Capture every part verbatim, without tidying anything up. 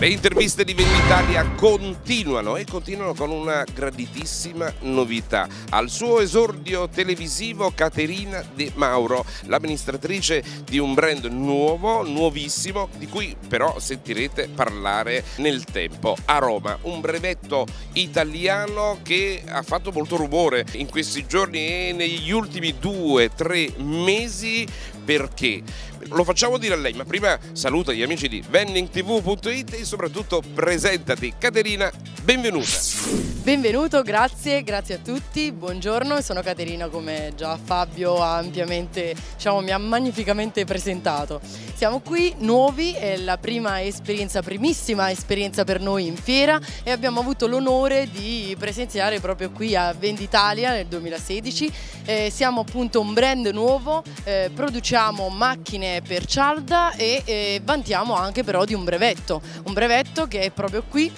Le interviste di Venditalia continuano e continuano con una graditissima novità. Al suo esordio televisivo Caterina De Mauro, l'amministratrice di un brand nuovo, nuovissimo, di cui però sentirete parlare nel tempo. Aroma, un brevetto italiano che ha fatto molto rumore in questi giorni e negli ultimi due tre mesi. Perché? Lo facciamo dire a lei, ma prima saluta gli amici di vending t v punto it e soprattutto presentati. Caterina, benvenuta. Benvenuto, grazie, grazie a tutti, buongiorno, sono Caterina, come già Fabio ha ampiamente, diciamo, mi ha magnificamente presentato. Siamo qui nuovi, è la prima esperienza, primissima esperienza per noi in fiera e abbiamo avuto l'onore di presenziare proprio qui a Venditalia nel duemilasedici. Eh, siamo appunto un brand nuovo, eh, produciamo macchine per cialda e eh, vantiamo anche però di un brevetto, un brevetto che è proprio qui.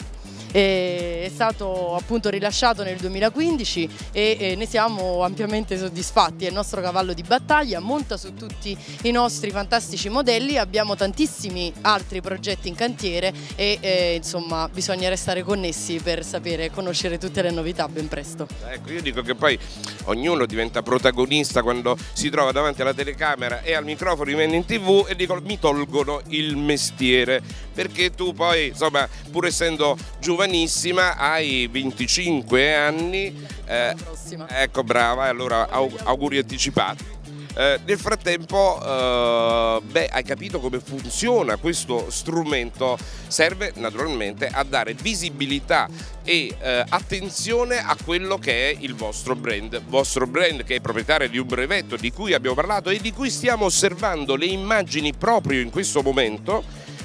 È stato appunto rilasciato nel duemilaquindici e ne siamo ampiamente soddisfatti, è il nostro cavallo di battaglia, monta su tutti i nostri fantastici modelli, abbiamo tantissimi altri progetti in cantiere e eh, insomma bisogna restare connessi per sapere e conoscere tutte le novità ben presto. Ecco, io dico che poi ognuno diventa protagonista quando si trova davanti alla telecamera e al microfono di Vending t v e dicono mi tolgono il mestiere, perché tu poi insomma pur essendo giovanissima hai venticinque anni, eh, ecco brava, allora auguri anticipati. Eh, nel frattempo eh, beh, hai capito come funziona questo strumento, serve naturalmente a dare visibilità e eh, attenzione a quello che è il vostro brand, vostro brand che è proprietario di un brevetto di cui abbiamo parlato e di cui stiamo osservando le immagini proprio in questo momento.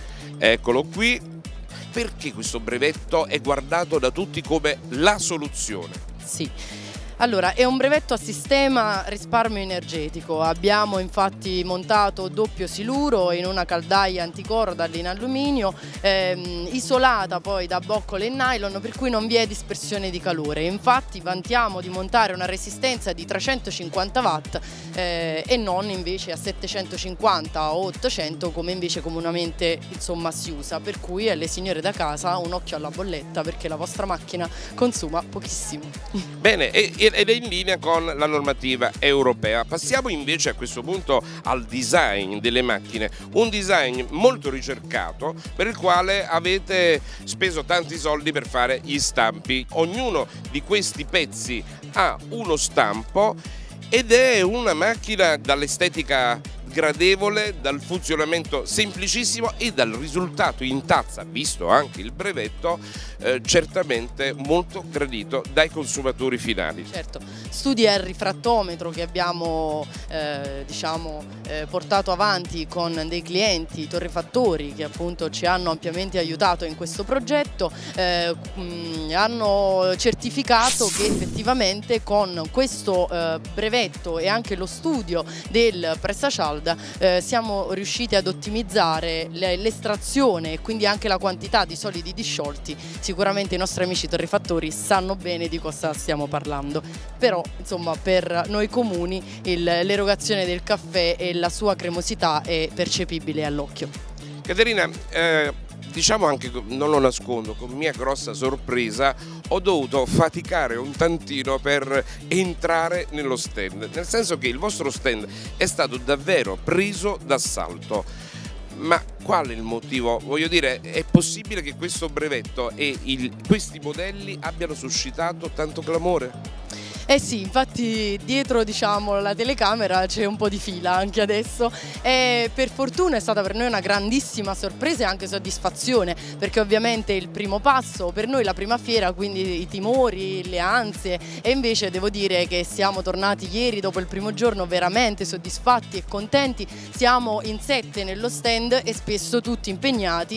Eccolo qui. Perché questo brevetto è guardato da tutti come la soluzione? Sì. Allora, è un brevetto a sistema risparmio energetico, abbiamo infatti montato doppio siluro in una caldaia anticorroda in alluminio, ehm, isolata poi da boccole in nylon, per cui non vi è dispersione di calore. Infatti vantiamo di montare una resistenza di trecentocinquanta watt eh, e non invece a settecentocinquanta o ottocento come invece comunemente insomma si usa, per cui alle signore da casa un occhio alla bolletta perché la vostra macchina consuma pochissimo. Bene, e ed è in linea con la normativa europea. Passiamo invece a questo punto al design delle macchine, un design molto ricercato per il quale avete speso tanti soldi per fare gli stampi. Ognuno di questi pezzi ha uno stampo ed è una macchina dall'estetica gradevole, dal funzionamento semplicissimo e dal risultato in tazza, visto anche il brevetto, eh, certamente molto gradito dai consumatori finali. Certo, studi al rifrattometro che abbiamo eh, diciamo, eh, portato avanti con dei clienti torrefattori che appunto ci hanno ampiamente aiutato in questo progetto, eh, mh, hanno certificato che effettivamente con questo eh, brevetto e anche lo studio del pressacialda Eh, siamo riusciti ad ottimizzare l'estrazione e quindi anche la quantità di solidi disciolti. Sicuramente i nostri amici torrefattori sanno bene di cosa stiamo parlando, però insomma per noi comuni l'erogazione del caffè e la sua cremosità è percepibile all'occhio. Caterina, eh, diciamo anche, non lo nascondo, con mia grossa sorpresa ho dovuto faticare un tantino per entrare nello stand, nel senso che il vostro stand è stato davvero preso d'assalto. Ma qual è il motivo? Voglio dire, è possibile che questo brevetto e il, questi modelli abbiano suscitato tanto clamore? Eh sì, infatti dietro diciamo la telecamera c'è un po' di fila anche adesso e per fortuna è stata per noi una grandissima sorpresa e anche soddisfazione, perché ovviamente è il primo passo per noi, la prima fiera, quindi i timori, le ansie, e invece devo dire che siamo tornati ieri dopo il primo giorno veramente soddisfatti e contenti. Siamo in sette nello stand e spesso tutti impegnati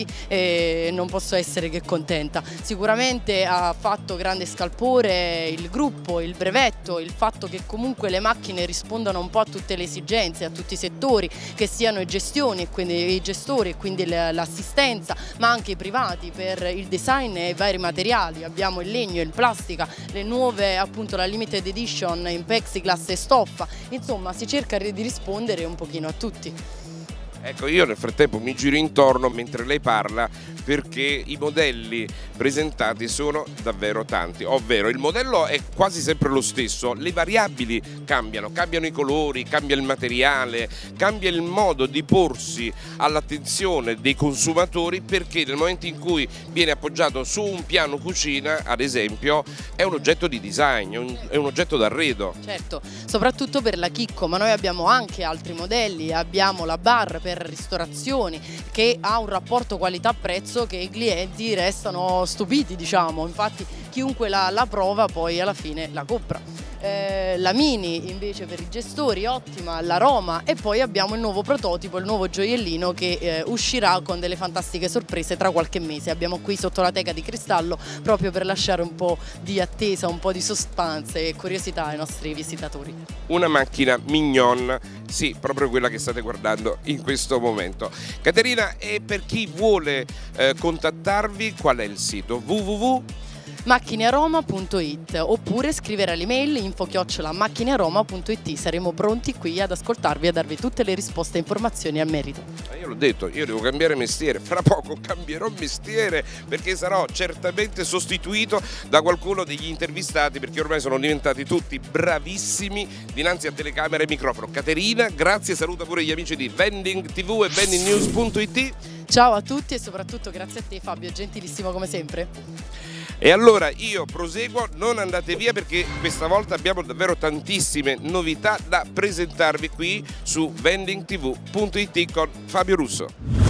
e non posso essere che contenta. Sicuramente ha fatto grande scalpore il gruppo, il brevetto, il fatto che comunque le macchine rispondano un po' a tutte le esigenze, a tutti i settori, che siano i gestioni e quindi i gestori e quindi l'assistenza, ma anche i privati per il design e i vari materiali. Abbiamo il legno, il plastica, le nuove appunto la limited edition in plexiglass e stoffa, insomma si cerca di rispondere un pochino a tutti. Ecco, io nel frattempo mi giro intorno mentre lei parla perché i modelli presentati sono davvero tanti, ovvero il modello è quasi sempre lo stesso, le variabili cambiano, cambiano i colori, cambia il materiale, cambia il modo di porsi all'attenzione dei consumatori, perché nel momento in cui viene appoggiato su un piano cucina, ad esempio, è un oggetto di design, è un, è un oggetto d'arredo. Certo, soprattutto per la chicco, ma noi abbiamo anche altri modelli, abbiamo la bar per ristorazioni che ha un rapporto qualità-prezzo che i clienti restano stupiti, diciamo, infatti chiunque la, la prova poi alla fine la compra. Eh, la Mini invece per i gestori, ottima, l'aroma, e poi abbiamo il nuovo prototipo, il nuovo gioiellino che eh, uscirà con delle fantastiche sorprese tra qualche mese. Abbiamo qui sotto la teca di cristallo proprio per lasciare un po' di attesa, un po' di suspense e curiosità ai nostri visitatori. Una macchina mignon, sì, proprio quella che state guardando in questo momento. Caterina, e per chi vuole eh, contattarvi, qual è il sito? w w w punto macchinearoma punto it oppure scrivere all'email info chiocciola macchinearoma punto it. Saremo pronti qui ad ascoltarvi e a darvi tutte le risposte e informazioni a merito. Io l'ho detto, io devo cambiare mestiere, fra poco cambierò mestiere perché sarò certamente sostituito da qualcuno degli intervistati, perché ormai sono diventati tutti bravissimi dinanzi a telecamera e microfono. Caterina, grazie, saluta pure gli amici di Vending ti vu e vending news punto it. Ciao a tutti e soprattutto grazie a te Fabio, gentilissimo come sempre. E allora io proseguo, non andate via perché questa volta abbiamo davvero tantissime novità da presentarvi qui su vending ti vu punto it con Fabio Russo.